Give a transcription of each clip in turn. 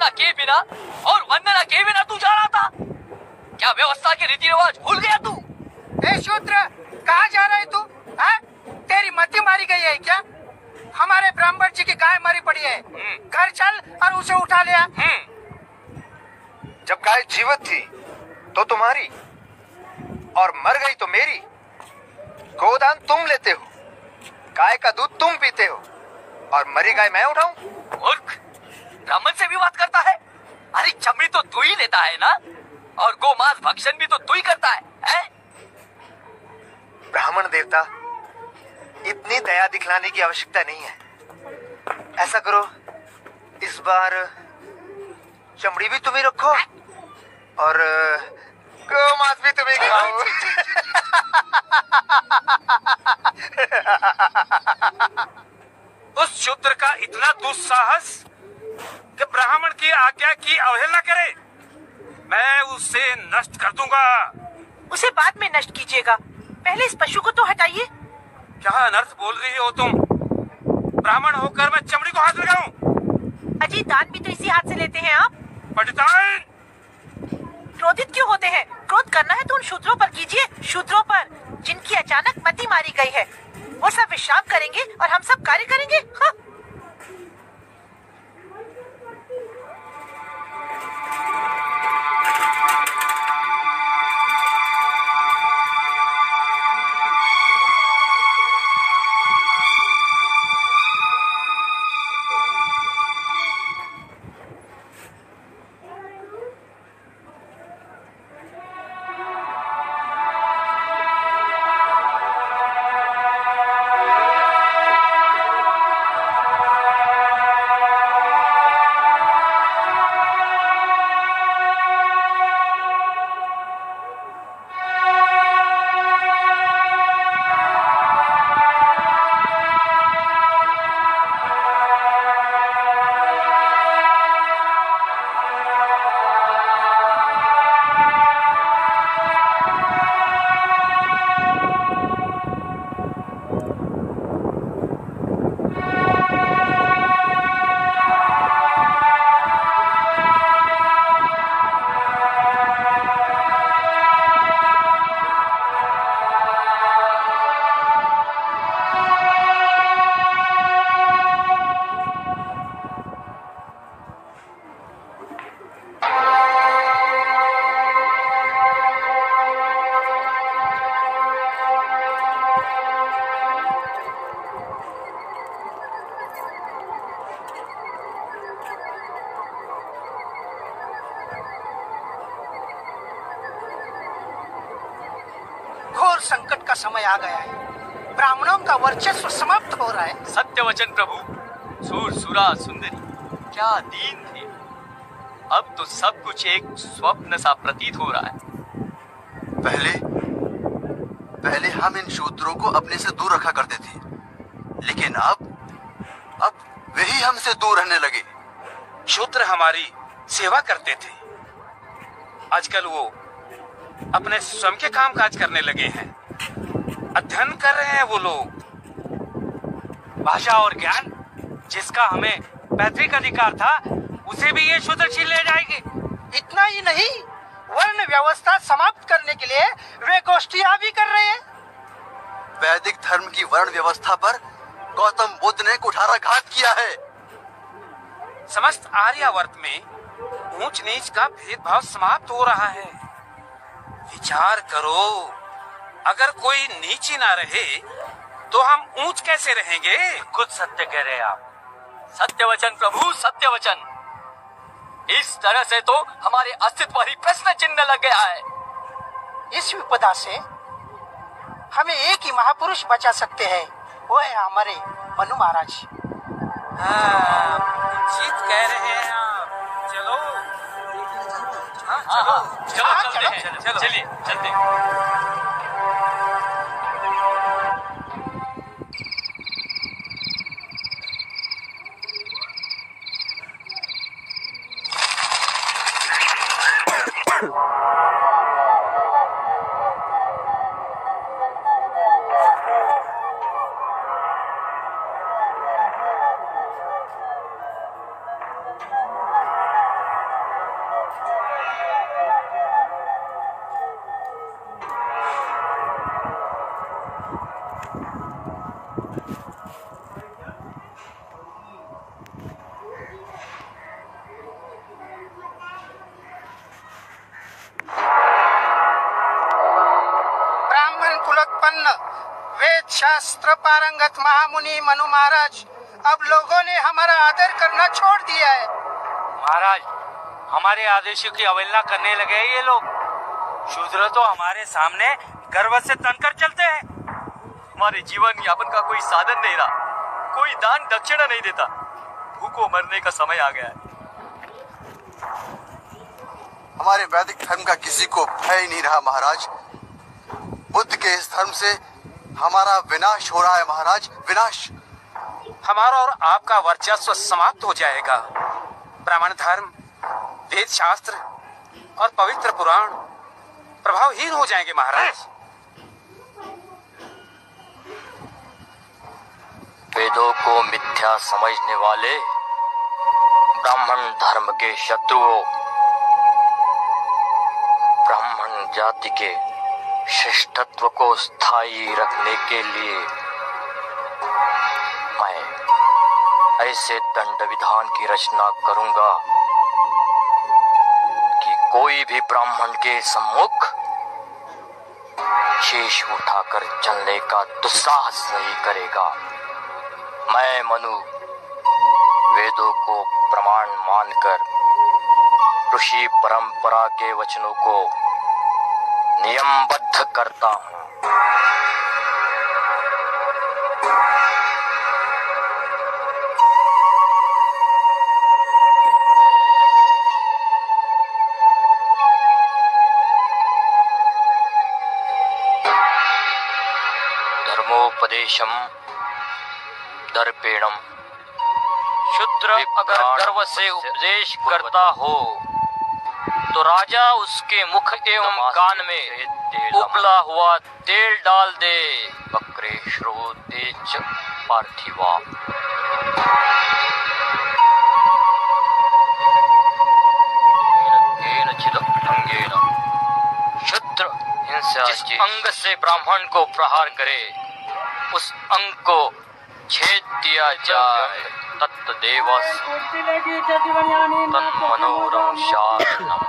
पूजा के बिना और वंदना के बिना तू जा रहा था? क्या व्यवस्था के रीति रिवाज भूल गया तू? ए शूद्र, कहाँ जा रहे तू? तेरी मति मारी गई है क्या? हमारे ब्राह्मण जी की गाय मरी पड़ी है, घर चल और उसे उठा लिया। जब गाय जीवित थी तो तुम्हारी और मर गई तो मेरी। गोदान तुम लेते हो, गाय का दूध तुम पीते हो और मरी गाय मैं उठाऊं? मूर्ख, ब्राह्मण से भी बात करता है? अरे चमड़ी तो तू ही लेता है ना, और गोमांस भक्षण भी तो तू ही करता है? ब्राह्मण देवता, इतनी दया दिखलाने की आवश्यकता नहीं है। ऐसा करो, इस बार चमड़ी भी तुम्हें रखो और गोमांस भी तुम्हें खाओ। उस शूद्र का इतना दुस्साहस कि ब्राह्मण की आज्ञा की अवहेलना करे। मैं उसे नष्ट कर दूंगा। उसे बाद में नष्ट कीजिएगा, पहले इस पशु को तो हटाइए। क्या अनर्थ बोल रही हो तुम? ब्राह्मण होकर मैं चमड़ी को हाथ लगाऊं? अजी, दान भी तो इसी हाथ से लेते हैं आप। पंडिताइन! क्रोधित क्यों होते हैं? क्रोध करना है तो उन शूद्रों पर कीजिए, शूद्रों पर जिनकी अचानक मति मारी गई है। वो सब विश्राम करेंगे और हम सब कार्य करेंगे। हाँ। घोर संकट का समय आ गया है, ब्राह्मणों का वर्चस्व समाप्त हो रहा है। सत्य वचन प्रभु। सूर सुरा सुंदरी क्या दीन थे, अब तो सब कुछ एक स्वप्न सा प्रतीत हो रहा है। पहले हम इन शूद्रों को अपने से दूर रखा करते थे, लेकिन अब वे ही हमसे दूर रहने लगे। शूद्र हमारी सेवा करते थे, आजकल वो अपने स्वयं के काम काज करने लगे हैं, अध्ययन कर रहे हैं वो लोग। भाषा और ज्ञान जिसका हमें पैतृक अधिकार था, उसे भी ये शूद्र छीन ले जाएंगे। इतना ही नहीं, वर्ण व्यवस्था समाप्त करने के लिए वे गोष्ठियां भी कर रहे हैं। वैदिक धर्म की वर्ण व्यवस्था पर गौतम बुद्ध ने कुठाराघात किया है। समस्त आर्यावर्त में ऊंच नीच का भेदभाव समाप्त हो रहा है। विचार करो, अगर कोई नीच ही ना रहे तो हम ऊंच कैसे रहेंगे? कुछ सत्य कह रहे हैं आप। सत्य वचन प्रभु, सत्य वचन। इस तरह से तो हमारे अस्तित्व ही प्रश्न चिन्ह लग गया है। इस विपदा से हमें एक ही महापुरुष बचा सकते हैं, वो है हमारे मनु महाराज। हाँ, जीत कह रहे हैं आप। चलो चलिए चलते हैं। मूर्खपन्न वेद शास्त्र पारंगत महामुनि मनु महाराज, अब लोगों ने हमारा आदर करना छोड़ दिया है। महाराज, हमारे आदेशों की अवहेलना करने लगे हैं ये लोग। शूद्र तो हमारे सामने गर्व से तनकर चलते हैं। हमारे जीवन यापन का कोई साधन नहीं रहा, कोई दान दक्षिणा नहीं देता। भूखों मरने का समय आ गया है। हमारे वैदिक धर्म का किसी को भय नहीं रहा महाराज। बुद्ध के इस धर्म से हमारा विनाश हो रहा है महाराज, विनाश। हमारा और आपका वर्चस्व समाप्त हो जाएगा। ब्राह्मण धर्म, वेद शास्त्र और पवित्र पुराण प्रभावहीन हो जाएंगे महाराज। वेदों को मिथ्या समझने वाले ब्राह्मण धर्म के शत्रुओं, ब्राह्मण जाति के श्रेष्ठत्व को स्थायी रखने के लिए मैं ऐसे दंड विधान की रचना करूंगा कि कोई भी ब्राह्मण के सम्मुख शीश उठाकर चलने का दुस्साहस नहीं करेगा। मैं मनु वेदों को प्रमाण मानकर ऋषि परंपरा के वचनों को नियमबद्ध करता हूँ। धर्मोपदेशम दर्पेणम। शूद्र अगर गर्व से उपदेश करता हो तो राजा उसके मुख एवं कान में उबला हुआ तेल डाल दे। बकरे श्रोते च पार्थिवा। शूद्र जिस अंग से ब्राह्मण को प्रहार करे उस अंग को छेद दिया जाए। तत्देवस तन्मनोरम शासनम।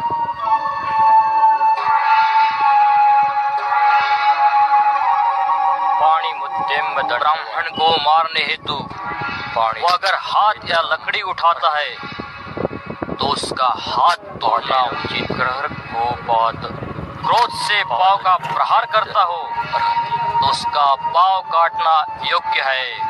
पाणी मुद्देम ब्राह्मण को मारने हेतु वो अगर हाथ या लकड़ी उठाता है तो उसका हाथ तोड़ना उचित। ग्रह को बात क्रोध से पांव का प्रहार करता हो तो उसका पांव काटना योग्य है।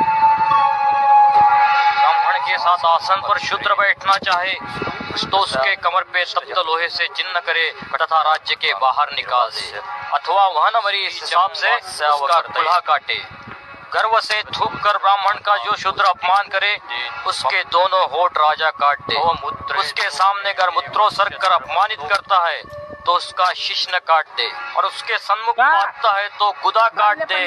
ब्राह्मण के साथ आसन पर शूद्र बैठना चाहे तो उसके कमर पे तप्त लोहे से चिन्ह करे तथा राज्य के बाहर निकाल दे, अथवा वह न मरी इस हिसाब से उसका कुल्हा काटे। गर्व से थूक कर ब्राह्मण का जो शूद्र अपमान करे उसके दोनों होठ राजा काट दे। उसके सामने अगर मूत्रोत्सर्ग कर अपमानित करता है तो उसका शिश्न काट दे, और उसके सन्मुख बांधता है तो गुदा काट दे।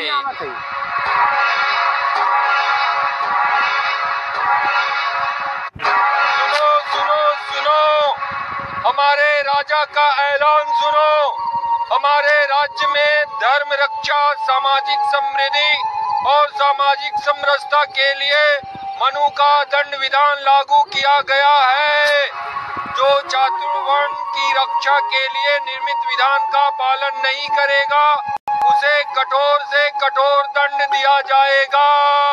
सुनो सुनो सुनो, हमारे राजा का ऐलान सुनो। हमारे राज्य में धर्म रक्षा, सामाजिक समृद्धि और सामाजिक समरसता के लिए मनु का दंड विधान लागू किया गया है। जो चातुर्वर्ण की रक्षा के लिए निर्मित विधान का पालन नहीं करेगा उसे कठोर से कठोर दंड दिया जाएगा।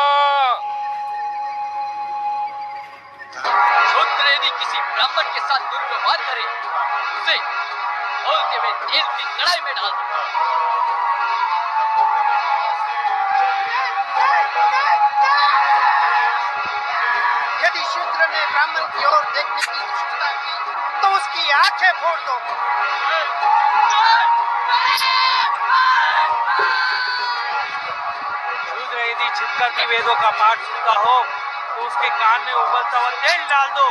शूद्र यदि किसी ब्राह्मण के साथ दुर्व्यवहार करे उसे बोलते हुए तेल की कढ़ाई में डाल दो। यदि शूद्र ने ब्राह्मण की ओर देखने की दुष्टता की तो उसकी आंखें फोड़ दो। शूद्र यदि छिपकर वेदों का पाठ सुनता हो तो उसके कान में उबलता हुआ तेल डाल दो।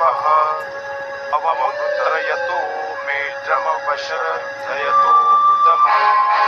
अवमुद्रयतु मेत्रमवशरधयतु उत्तमम्।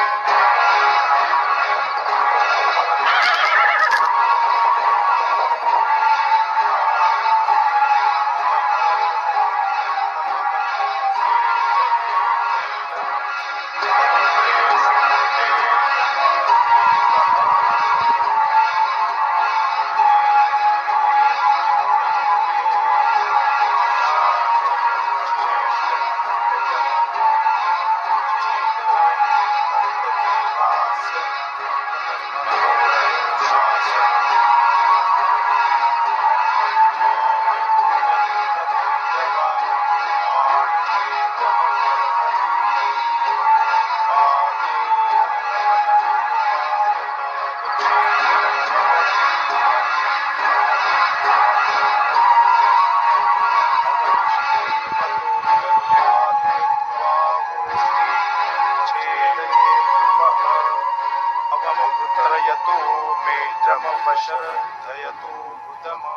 अवमुद्रयतु मेत्रमवशरधयतु उत्तमम्।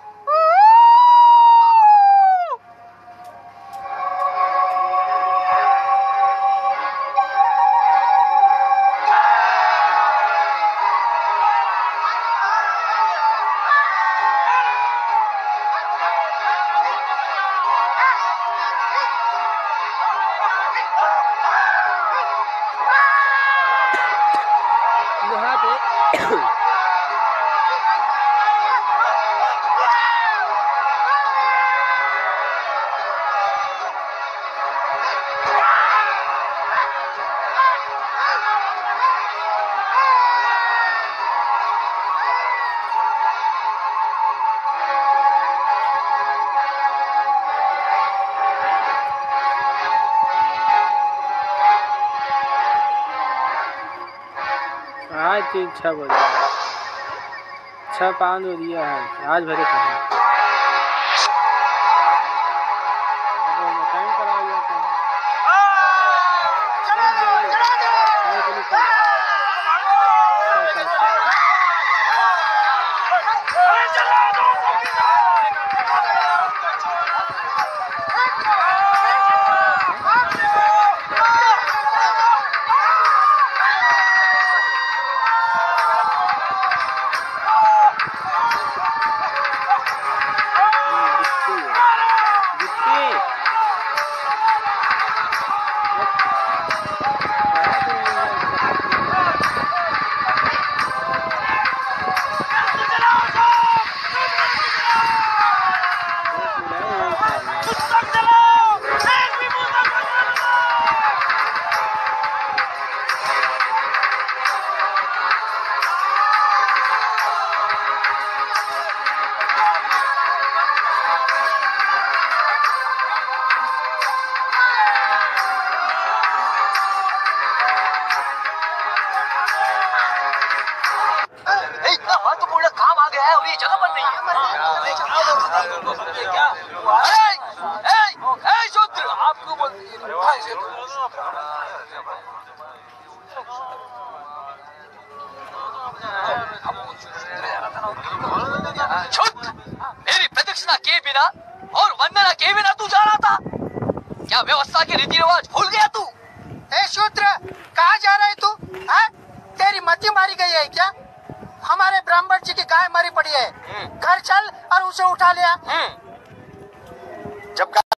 आज तो 6 बजे 6:05 हो दिया है आज भरे कहाँ टाइम पर आ गया था। ये जगह बन रही है। आपको मेरी प्रदक्षिणा किए बिना और वंदना किए बिना तू जा रहा था क्या? व्यवस्था के रीति रिवाज भूल गया तू? ए शूद्र, कहाँ जा रहा है तू? तेरी मति मारी गई है क्या? हमारे ब्राह्मण जी की गाय मरी पड़ी है, घर चल और उसे उठा लिया। जब